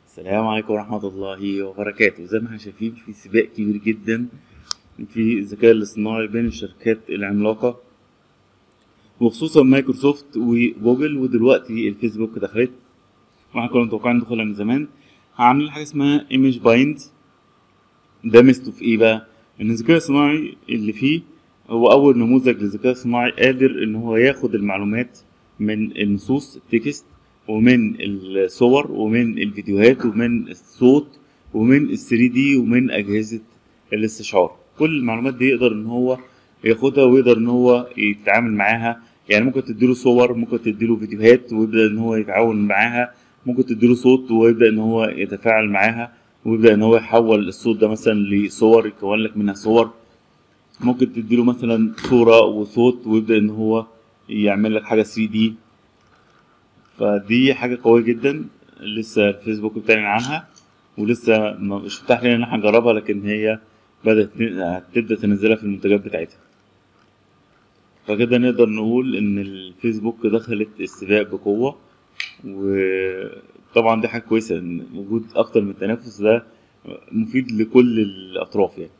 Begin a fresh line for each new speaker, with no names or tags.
السلام عليكم ورحمة الله وبركاته. زي ما احنا شايفين في سباق كبير جدا في الذكاء الاصطناعي بين الشركات العملاقة، وخصوصا مايكروسوفت وجوجل، ودلوقتي الفيسبوك دخلت، واحنا كنا متوقعين ندخلها من زمان. عاملين حاجة اسمها ايمج بايند. ده ميزته في ايه بقى؟ ان الذكاء الصناعي اللي فيه هو اول نموذج للذكاء الصناعي قادر ان هو ياخد المعلومات من النصوص التكست، ومن الصور، ومن الفيديوهات، ومن الصوت، ومن الثري دي، ومن اجهزة الاستشعار. كل المعلومات دي يقدر ان هو ياخدها، ويقدر ان هو يتعامل معاها. يعني ممكن تديله صور، ممكن تديله فيديوهات ويبدأ ان هو يتعاون معاها، ممكن تديله صوت ويبدأ ان هو يتفاعل معاها، ويبدأ ان هو يحول الصوت ده مثلا لصور، يكون لك منها صور. ممكن تديله مثلا صورة وصوت ويبدأ ان هو يعمل لك حاجة 3D. فدي حاجة قوية جدا، لسه الفيسبوك بتعلن عنها، ولسه مش متاح لنا ان احنا نجربها، لكن هي هتبدأ تنزلها في المنتجات بتاعتها. فكده نقدر نقول ان الفيسبوك دخلت السباق بقوة، وطبعا دي حاجة كويسة ان وجود اكتر من تنافس، ده مفيد لكل الاطراف يعني.